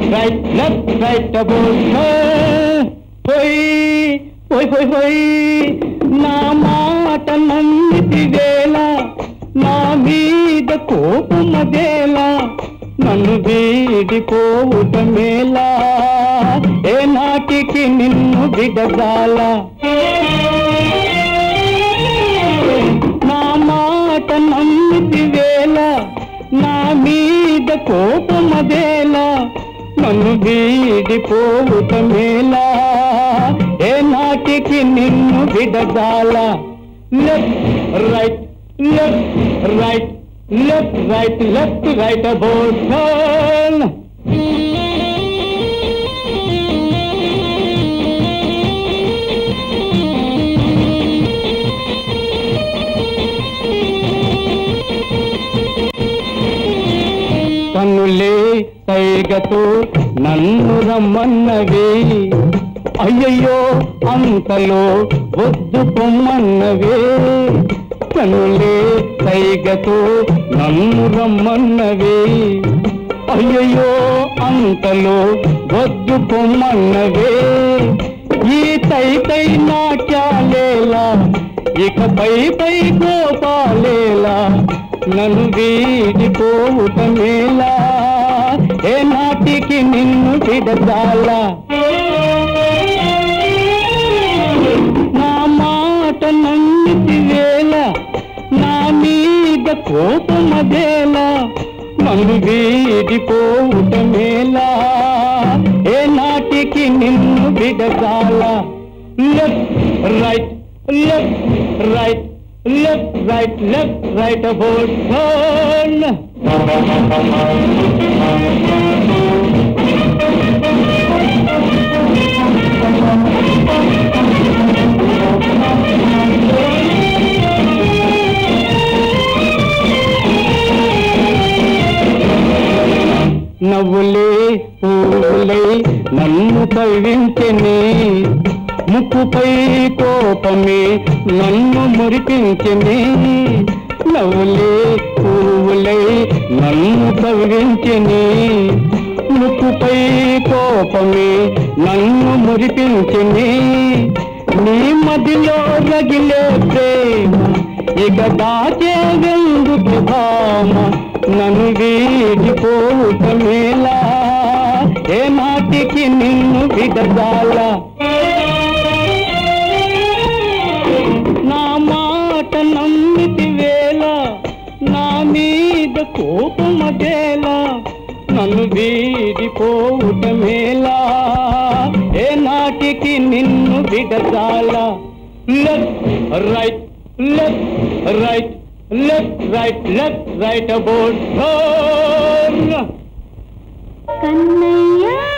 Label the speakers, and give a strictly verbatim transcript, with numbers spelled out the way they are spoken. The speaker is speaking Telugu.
Speaker 1: రైట్ లెఫ్ట్ రైట్ అబౌట్ పోయి పోయి పోయి పోయి నా మాట నమ్మితి వేళ నా మీద కోపమదేలా నన్ను వీడిపోవుట మేలా ఏ నాటికి నిన్ను విడగాల నా మాట నమ్మితి వేళ నా మీద కోపమదేలా నన్ను వీడిపోవుట మేలా ఏ నాటికి నిన్ను విడగాల left right left right left right left right about turn కన్నులే సైగతో నన్ను రమ్మన్నవి అయ్యయ్యో అంతలో వద్దు పొమ్మన్నవే కనులే సైగతో నన్ను రమ్మన్నవే అయ్యయ్యో అంతలో వద్దు పొమ్మన్నవే ఈ తై తై నాట్యాలేలా ఇక పై పై గోపాలేలా నన్ను వీడిపోవుట మేలా ఏ నాటికి నిన్ను విడగాల నా మాట నమ్మితి వేళ నా మీద కోపమదేలా నన్ను వీడిపోవుట మేలా ఏ నాటికి నిన్ను విడగాల left right left right left right left right about turn నవ్వులే పూలే నన్ను కవ్వించెనే ముక్కుపై కోపమే నన్ను మురిపించెనే నవ్వులే పూలే నన్ను కవ్వించెనే ముక్కుపై కోపమే నన్ను మురిపించెనే నీ మదిలో రగిలే ప్రేమ ఇక దాచేందుకు భామ నన్ను వీడిపోవుట మేలా ఏ నాటికి నిన్ను విడగాల నా మాట నమ్మితి వేళ నా మీద కోపమదేలా నన్ను వీడిపోవుట మేలా ఏ నాటికి నిన్ను విడగాల left right left right left right left right about turn
Speaker 2: Kannayya